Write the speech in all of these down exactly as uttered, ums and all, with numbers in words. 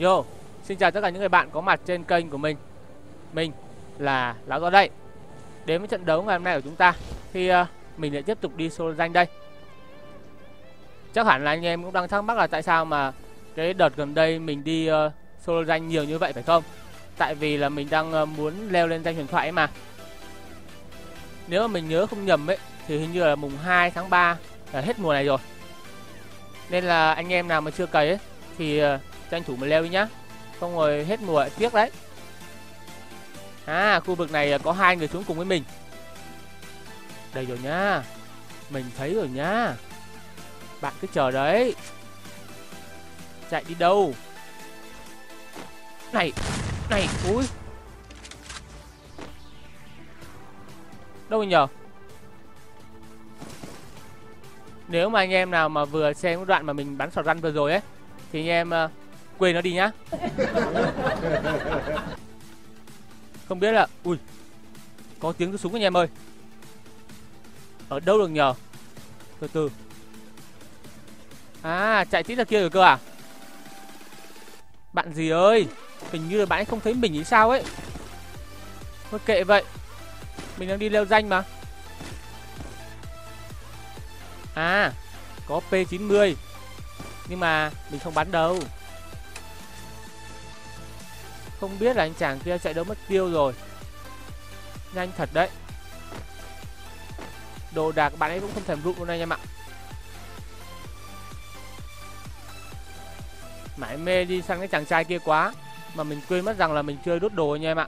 Yo, xin chào tất cả những người bạn có mặt trên kênh của mình. Mình là Lão Gió đây. Đến với trận đấu ngày hôm nay của chúng ta thì uh, mình lại tiếp tục đi solo danh đây. Chắc hẳn là anh em cũng đang thắc mắc là tại sao mà cái đợt gần đây mình đi uh, solo danh nhiều như vậy phải không? Tại vì là mình đang uh, muốn leo lên danh huyền thoại ấy mà. Nếu mà mình nhớ không nhầm ấy thì hình như là mùng hai tháng ba là hết mùa này rồi. Nên là anh em nào mà chưa cày ấy thì uh, tranh thủ mà leo đi nhá, không rồi hết mùa lại tiếc đấy. À, khu vực này có hai người xuống cùng với mình. Đây rồi nhá, mình thấy rồi nhá. Bạn cứ chờ đấy. Chạy đi đâu? Này, này, ui. Đâu rồi nhờ? Nếu mà anh em nào mà vừa xem cái đoạn mà mình bắn shotgun vừa rồi ấy thì anh em uh, quên nó đi nhá. Không biết là... Ui, có tiếng súng anh em ơi. Ở đâu được nhờ? Từ từ. À, chạy tít ra kia rồi cơ à? Bạn gì ơi, hình như là bạn ấy không thấy mình thì sao ấy. Thôi kệ vậy, mình đang đi leo danh mà. À, có P chín mươi nhưng mà mình không bắn đâu. Không biết là anh chàng kia chạy đâu mất tiêu rồi. Nhanh thật đấy. Đồ đạc bạn ấy cũng không thèm rụng luôn anh em ạ. Mãi mê đi săn cái chàng trai kia quá mà mình quên mất rằng là mình chưa đốt đồ anh em ạ.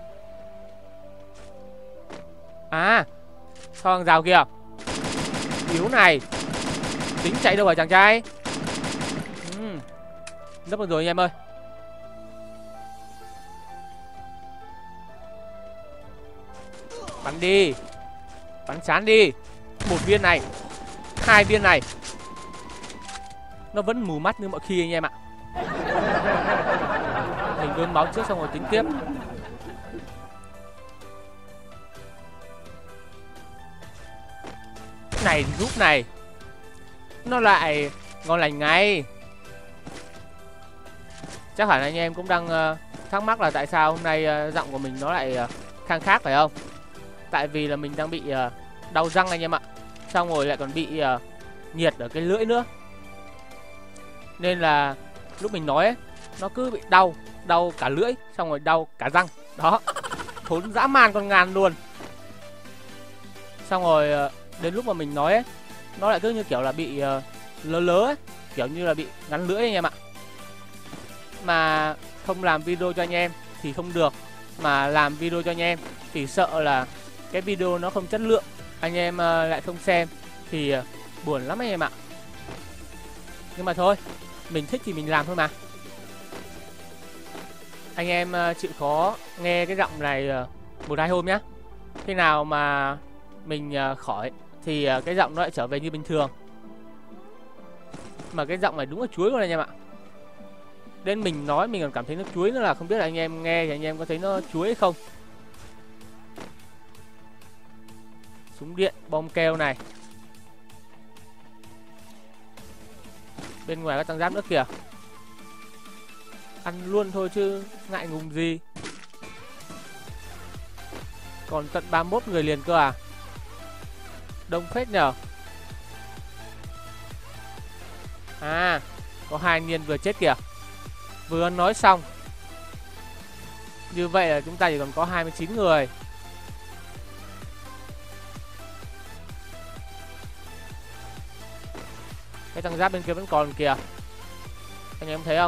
À, sau hàng rào kìa. Yếu này. Tính chạy đâu hả chàng trai? uhm. Nấp được rồi anh em ơi. Bắn đi. Bắn chán đi. Một viên này, hai viên này. Nó vẫn mù mắt như mọi khi anh em ạ. Mình bơm máu trước xong rồi tính tiếp. Này giúp này. Nó lại ngon lành ngay. Chắc hẳn anh em cũng đang uh, thắc mắc là tại sao hôm nay uh, giọng của mình nó lại uh, khang khác phải không? Tại vì là mình đang bị uh, đau răng anh em ạ. Xong rồi lại còn bị uh, nhiệt ở cái lưỡi nữa. Nên là lúc mình nói ấy, nó cứ bị đau. Đau cả lưỡi, xong rồi đau cả răng. Đó, thốn dã man con ngàn luôn. Xong rồi uh, đến lúc mà mình nói ấy, nó lại cứ như kiểu là bị uh, lớ lớ ấy. Kiểu như là bị ngắn lưỡi anh em ạ. Mà không làm video cho anh em thì không được. Mà làm video cho anh em thì sợ là cái video nó không chất lượng, anh em uh, lại không xem thì uh, buồn lắm anh em ạ. Nhưng mà thôi, mình thích thì mình làm thôi mà. Anh em uh, chịu khó nghe cái giọng này uh, một hai hôm nhá. Khi nào mà mình uh, khỏi thì uh, cái giọng nó lại trở về như bình thường. Mà cái giọng này đúng là chuối luôn anh em ạ. Đến mình nói mình còn cảm thấy nó chuối nữa, là không biết là anh em nghe thì anh em có thấy nó chuối hay không. Súng điện, bom keo này. Bên ngoài có tăng giáp nữa kìa. Ăn luôn thôi chứ ngại ngùng gì. Còn tận ba mươi mốt người liền cơ à. Đông phết nhờ. À, có hai anh niên vừa chết kìa. Vừa nói xong. Như vậy là chúng ta chỉ còn có hai mươi chín người. Cái tăng giáp bên kia vẫn còn kìa. Anh em thấy không?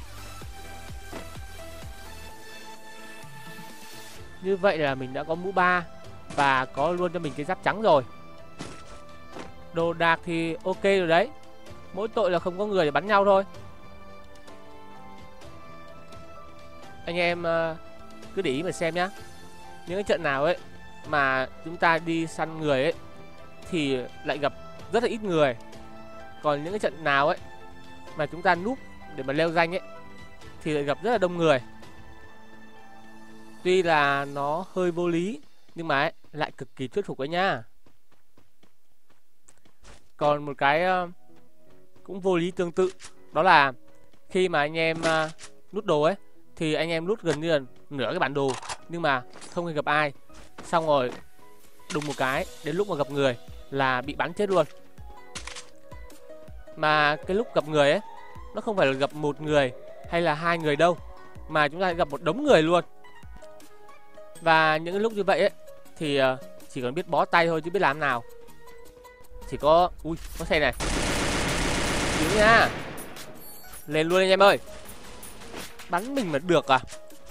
Như vậy là mình đã có mũ ba và có luôn cho mình cái giáp trắng rồi. Đồ đạc thì ok rồi đấy. Mỗi tội là không có người để bắn nhau thôi. Anh em uh, cứ để ý mà xem nhá. Những cái trận nào ấy mà chúng ta đi săn người ấy thì lại gặp rất là ít người. Còn những cái trận nào ấy mà chúng ta núp để mà leo danh ấy thì lại gặp rất là đông người. Tuy là nó hơi vô lý nhưng mà ấy, lại cực kỳ thuyết phục ấy nha. Còn một cái uh, cũng vô lý tương tự, đó là khi mà anh em uh, nút đồ ấy, thì anh em nút gần như là nửa cái bản đồ nhưng mà không hề gặp ai. Xong rồi đùng một cái, đến lúc mà gặp người là bị bắn chết luôn. Mà cái lúc gặp người ấy, nó không phải là gặp một người hay là hai người đâu, mà chúng ta gặp một đống người luôn. Và những lúc như vậy ấy thì uh, chỉ cần biết bó tay thôi chứ biết làm nào. Chỉ có... Ui, có xe này. Chịu nha. Lên luôn anh em ơi. Bắn mình mà được à?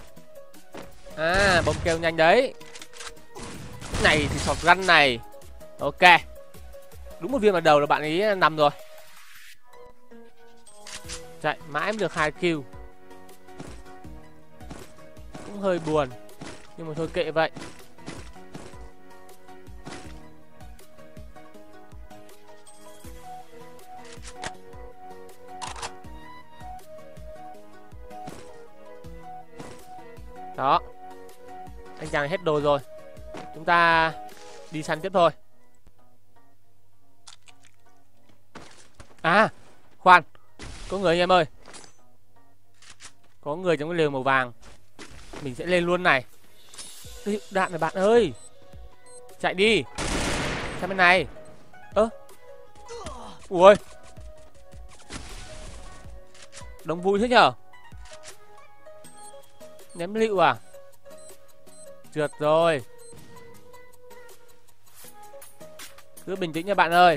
À, bom keo nhanh đấy. Này thì shotgun này. Ok. Đúng một viên vào đầu là bạn ấy nằm rồi. Chạy mãi mới được hai kill. Cũng hơi buồn, nhưng mà thôi kệ vậy. Đó. Anh chàng hết đồ rồi. Chúng ta đi săn tiếp thôi. À, khoan. Có người anh em ơi. Có người trong cái lều màu vàng. Mình sẽ lên luôn này. Ê, đạn này bạn ơi. Chạy đi. Sang bên này. Ơ. Ui. Đông vui thế nhở. Ném lựu à? Trượt rồi. Cứ bình tĩnh nha bạn ơi.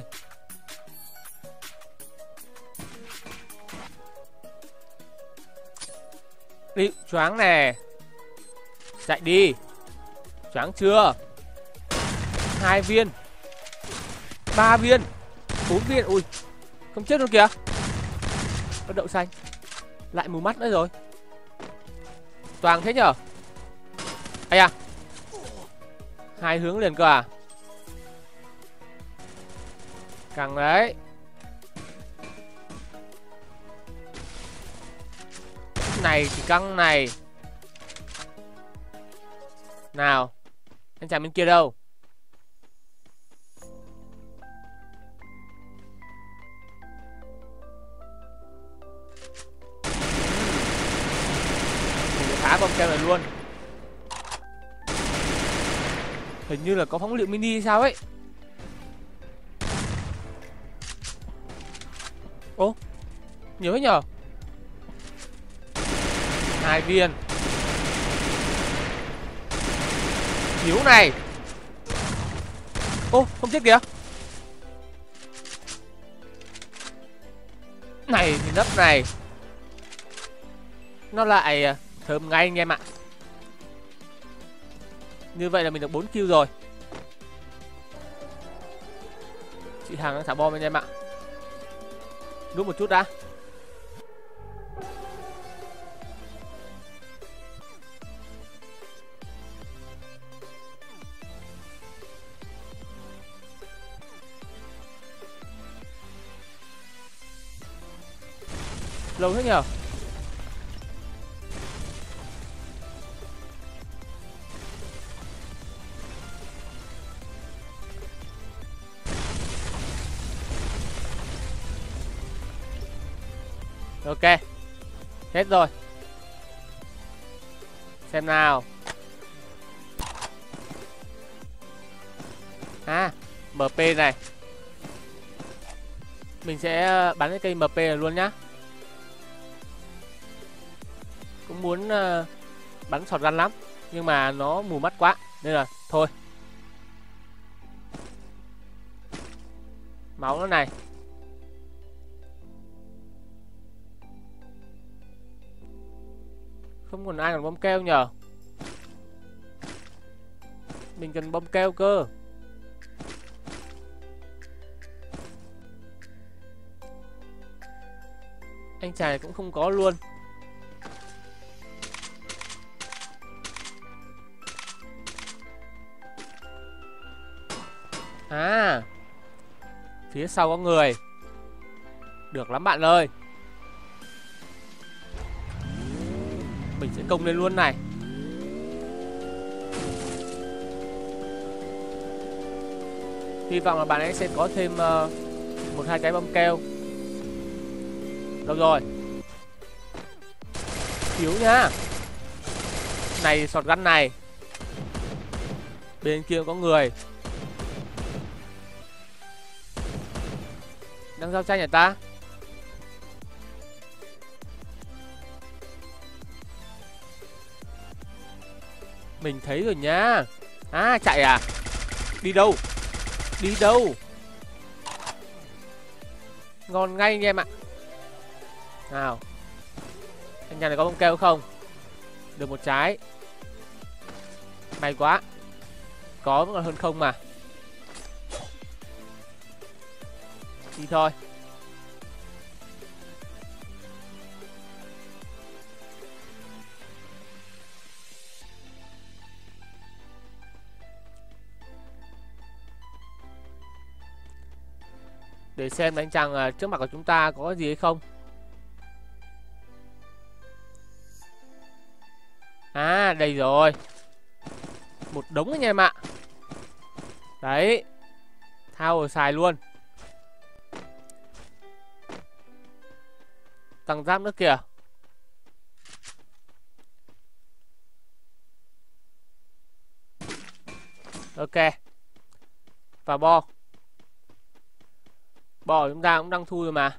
Lựu choáng nè. Chạy đi. Choáng chưa? Hai viên. Ba viên. Bốn viên. Ui. Không chết luôn kìa. Có đậu xanh. Lại mù mắt nữa rồi. Toàn thế nhở? Ây à. Hai hướng liền cơ à? Căng đấy. Này thì căng này. Nào. Anh chàng bên kia đâu? Mình phá bom keo này luôn. Hình như là có phóng lựu mini hay sao ấy. Ô, nhiều thế nhờ. Hai viên. Thiếu này. Ô, không chết kìa. Này thì nấp này. Nó lại thơm ngay anh em ạ. Như vậy là mình được bốn kill rồi. Chị Hằng đang thả bom anh em ạ. Núp một chút đã. Lâu thế nhờ. Ok. Hết rồi. Xem nào. À, em pê này. Mình sẽ bắn cái cây em pê này luôn nhá. Cũng muốn uh, bắn shotgun lắm, nhưng mà nó mù mắt quá nên là thôi. Máu nó này. Không còn ai còn bom keo nhờ. Mình cần bom keo cơ. Anh chàng này cũng không có luôn. À, phía sau có người. Được lắm bạn ơi. Mình sẽ công lên luôn này. Hy vọng là bạn ấy sẽ có thêm uh, một hai cái bom keo. Đâu rồi? Yếu nhá. Này sọt gắn này. Bên kia có người đang giao tranh nhà ta. Mình thấy rồi nhá. À chạy à? Đi đâu? Đi đâu? Ngon ngay anh em ạ. Nào. Anh nhà này có bông keo không? Được một trái. May quá. Có vẫn còn hơn không mà. Đi thôi. Để xem đánh chàng trước mặt của chúng ta có gì hay không. À đây rồi. Một đống anh em ạ. Đấy. Thao rồi xài luôn. Tăng giáp nữa kìa. Ok. Và bo. Bo chúng ta cũng đang thu rồi mà.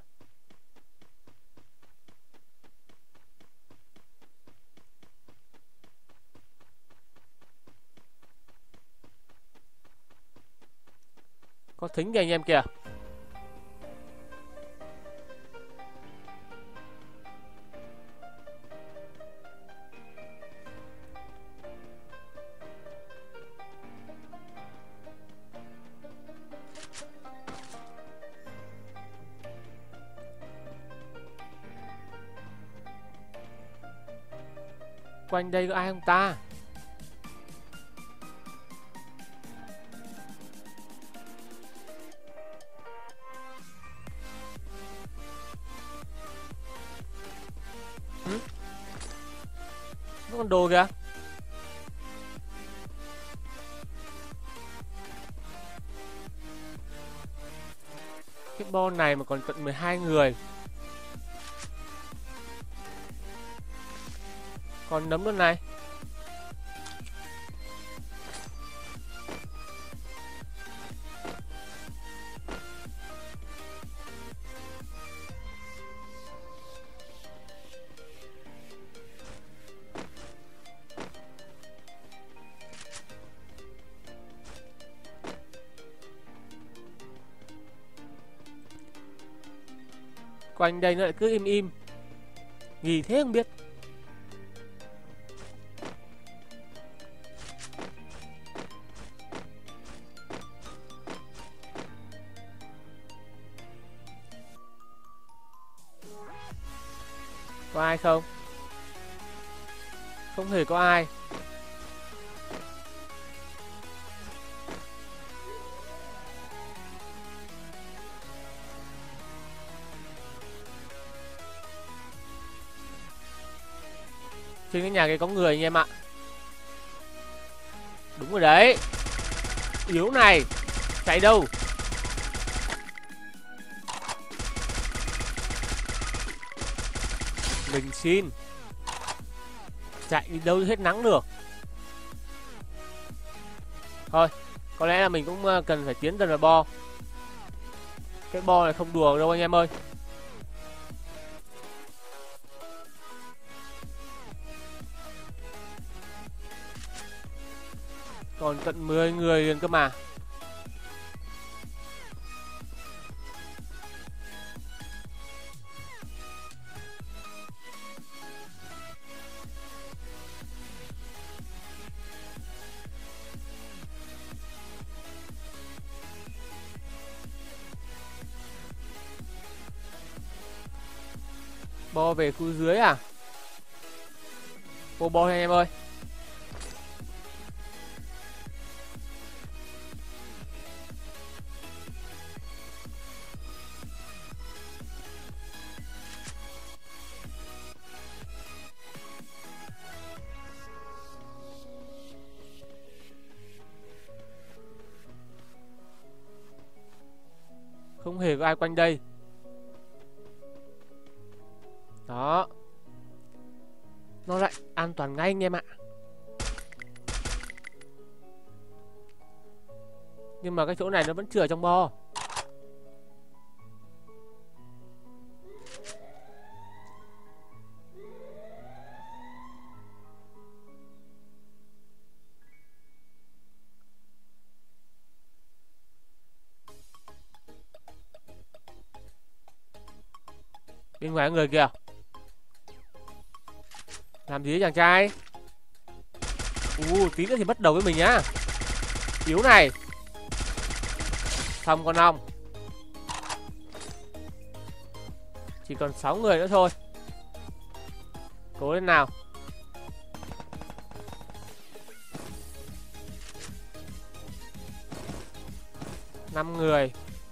Có thính kìa anh em kìa. Quanh đây có ai không ta? Ừ? Nó còn đồ kìa. Cái bon này mà còn tận mười hai người. Còn nấm luôn này. Quanh đây nó lại cứ im im. Gì thế không biết. Có ai không? Không hề có ai. Trên cái nhà kia có người anh em ạ. Đúng rồi đấy. Yếu này. Chạy đâu? Mình xin. Chạy đi đâu hết nắng được. Thôi, có lẽ là mình cũng cần phải tiến dần vào bo. Cái bo này không đùa đâu anh em ơi. Còn tận mười người liền cơ mà. Bo về khu dưới à? Bo bo anh em ơi. Không hề có ai quanh đây. Đó. toàn ngay anh em ạ. Nhưng mà cái chỗ này nó vẫn chưa ở trong bo. Bên ngoài có người kìa. Làm gì đấy chàng trai? U, tí nữa thì bắt đầu với mình nhá. Yếu này. Xong con ong. Chỉ còn sáu người nữa thôi. Cố lên nào. Năm người.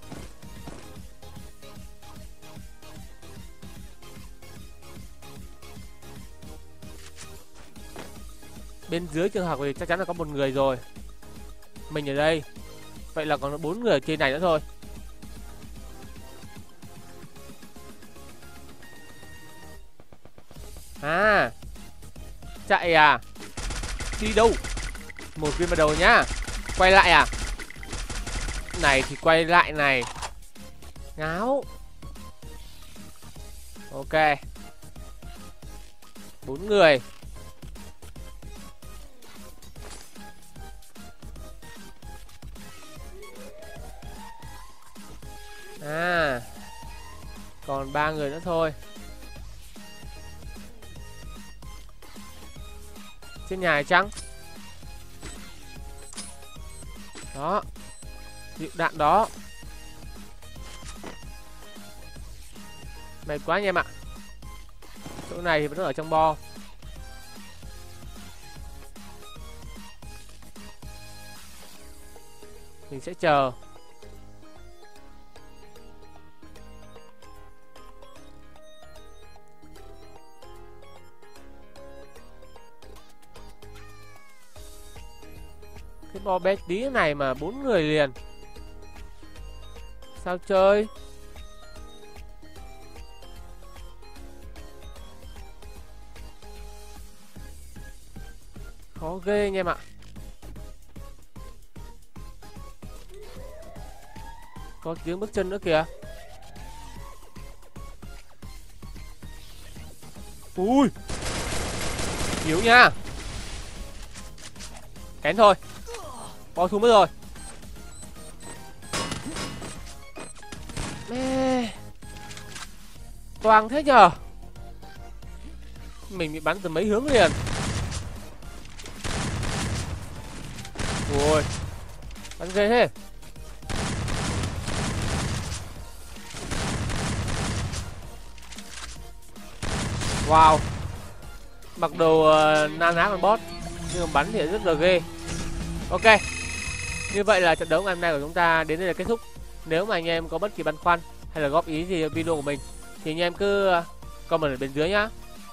Bên dưới trường học thì chắc chắn là có một người rồi. Mình ở đây. Vậy là còn bốn người ở trên này nữa thôi. À, chạy à? Đi đâu? Một viên vào đầu nhá. Quay lại à? Này thì quay lại này. Ngáo. Ok. Bốn người. À, còn ba người nữa thôi. Trên nhà này chăng? Đó. Dịu đạn đó. Mệt quá anh em ạ. Chỗ này thì vẫn ở trong bo. Mình sẽ chờ. Cái bo bé tí này mà bốn người liền. Sao chơi? Khó ghê anh em ạ. Có tiếng bước chân nữa kìa. Ui, yếu nha. Kén thôi. Bỏ xuống mất rồi. Mê. Toang thế nhờ. Mình bị bắn từ mấy hướng liền. Ui, bắn ghê thế. Wow. Mặc đồ uh, nan ná con boss, nhưng mà bắn thì rất là ghê. Ok. Như vậy là trận đấu ngày hôm nay của chúng ta đến đây là kết thúc. Nếu mà anh em có bất kỳ băn khoăn hay là góp ý gì ở video của mình thì anh em cứ comment ở bên dưới nhá.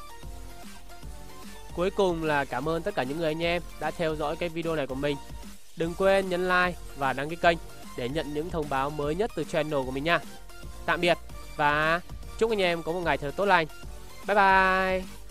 Cuối cùng là cảm ơn tất cả những người anh em đã theo dõi cái video này của mình. Đừng quên nhấn like và đăng ký kênh để nhận những thông báo mới nhất từ channel của mình nha. Tạm biệt và chúc anh em có một ngày thật tốt lành. Bye bye.